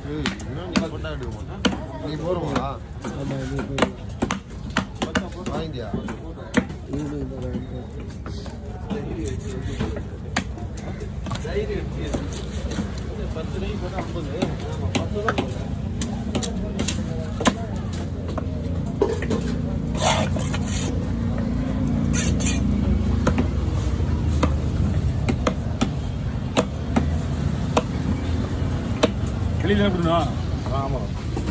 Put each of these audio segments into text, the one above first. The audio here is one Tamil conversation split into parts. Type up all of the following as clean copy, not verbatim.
நீ போடுவா வாங்கியா வெளியில எப்படின்னா ஆமாம்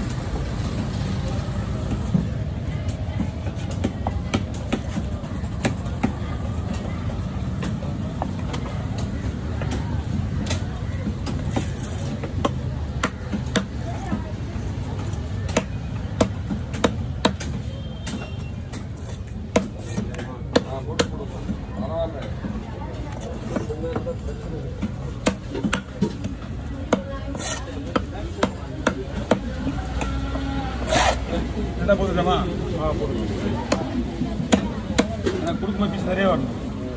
என்ன போட்டுக்கலாமா? கொடுக்குமா பீஸ் நிறைய வரணும்.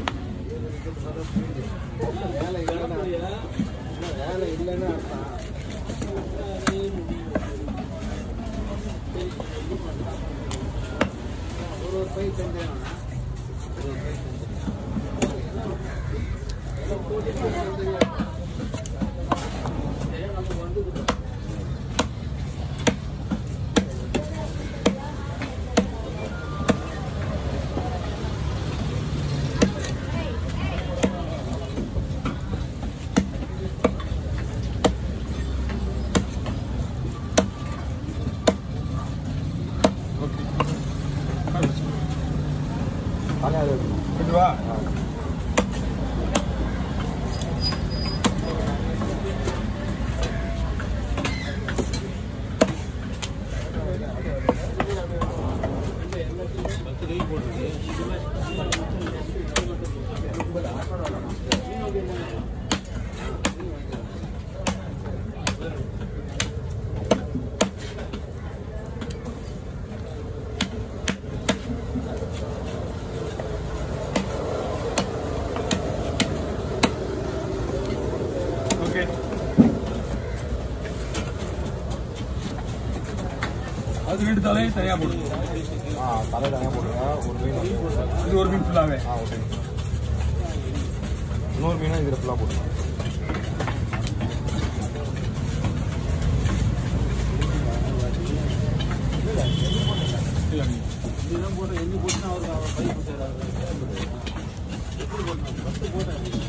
வா அது ரெண்டு தலையும் தனியாக போடுங்க. தலை தனியாக போடுங்க. ஒரு மீன் இது ஒரு மீன் ஃபுல்லாகவே. ஓகே. இன்னொரு மீனாக இதில் ஃபுல்லாக போடுங்க. இதெல்லாம் போட்டு எண்ணி போட்டுன்னா அவர் பை போட்டார். எப்படி போட்டோம்? ஃபஸ்ட்டு போட்டேன்.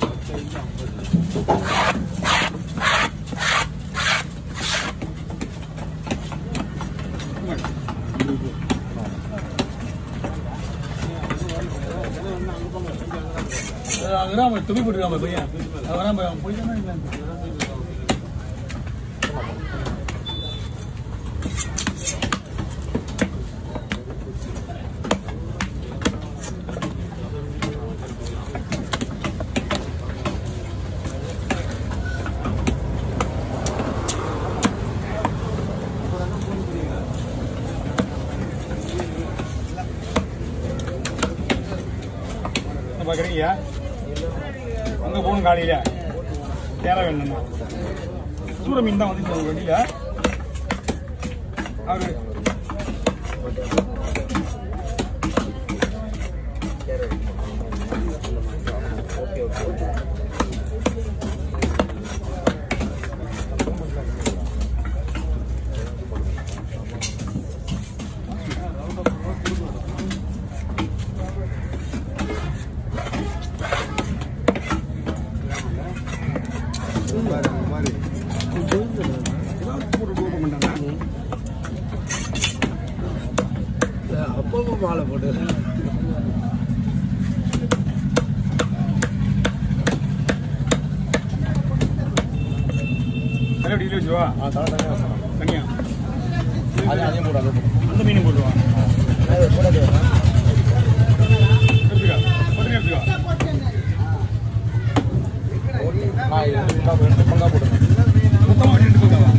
அங்கதான் துணி போட்டுருக்காம பையன் வராம போயிட்டானா இல்லை பார்க்குறீங்க. அங்கே போகணும் காலையில் தேர வேணும்னா சூட மீன் தான் வந்து வண்டியில் அவர் அப்பவும் மாலை போட்டு டீல் வச்சுவா. தனியா அதையும் போடுவாங்க. அந்த மீனும் போடுவா. எடுத்துக்கா உடனே எடுத்துக்கா. மொத்தமாக ரெண்டு போதாவா?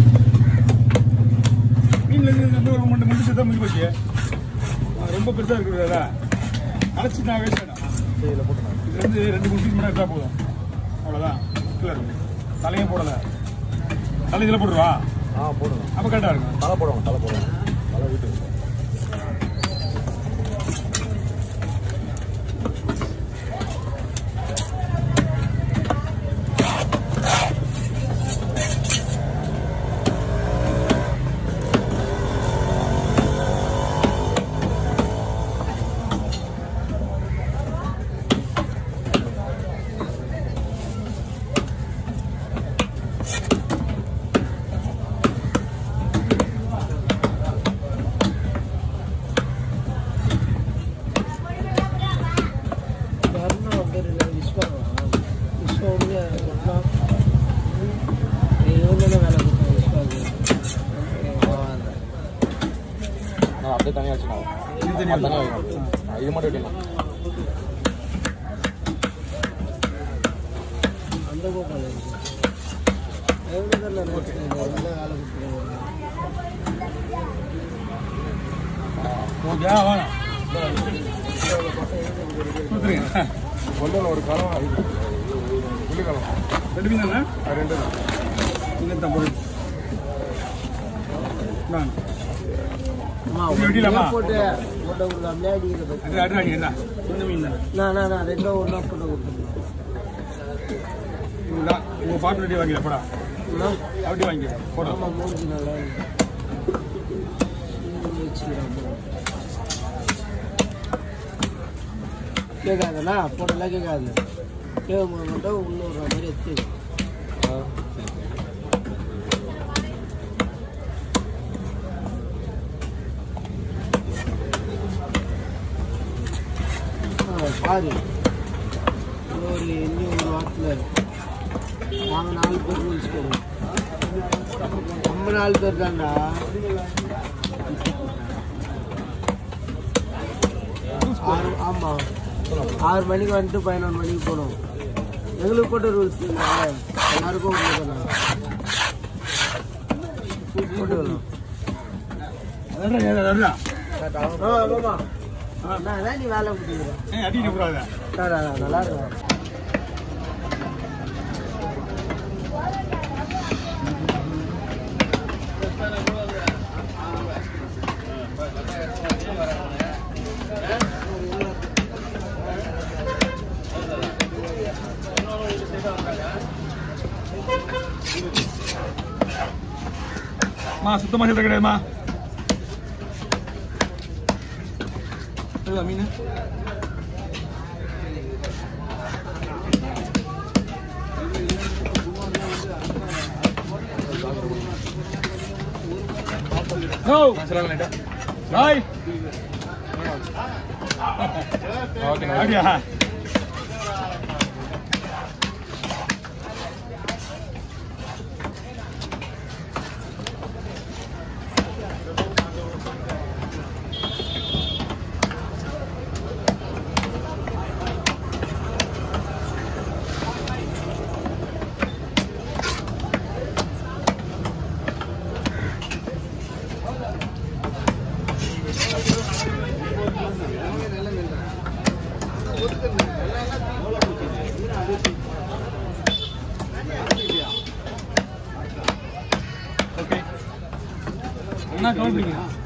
மீன்லேருந்து ஒரு மண்டு முடிச்சு தான் முடிஞ்சு போச்சு. ரொம்ப பெருசாக இருக்கிறதா அழைச்சி நான் வேஸ்ட் ஆகிடும். இதுலேருந்து 2-3 பீஸ் மட்டும் எடுத்தால் போதும். அவ்வளோதான். தலையும் போடலை. தலை இதில் போட்டுருவா. போடுங்க. அப்போ கரெக்டாக இருக்கும். தலை போடுவாங்க, தலை போடுவாங்க. தலை வீட்டுக்கு. அப்படியே தனியாக வச்சுக்கலாம். தனியாக வைக்கணும். இது மட்டும் வைக்கலாம். கொண்டல ஒரு காலம் புள்ளி காலம் 2 மீன் தானே? 2 தான். நீங்கள் தான் போட்டு போட்டு உங்க பாட்டு ரெடி வாங்கிட போடா. அப்படி வாங்கி போட கேட்காதுண்ணா போட்டெல்லாம் கேட்காது. கேட்கும்போது மட்டும் உள்ளூர் மாதிரி எடுத்து பாரு. இன்னும் ஒரு வாரத்தில் நாங்கள் 4 பேர் ரூல்ஸ் போடுவோம். நம்ம 4 பேர் தான்டா. ஆமாம் 6 மணிக்கு வந்துட்டு 11 மணிக்கு போகணும். எங்களுக்கு போட்ட ரூல்ஸ் எல்லாருக்கும் போட்டு வரணும். நீ வேலை முடிக்கிறேன். நல்லா இருக்கும். சுத்தமாக சொல்ல கிடையாதுமா. மீன் அப்படியா? ஓகே என்ன கவுண்ட்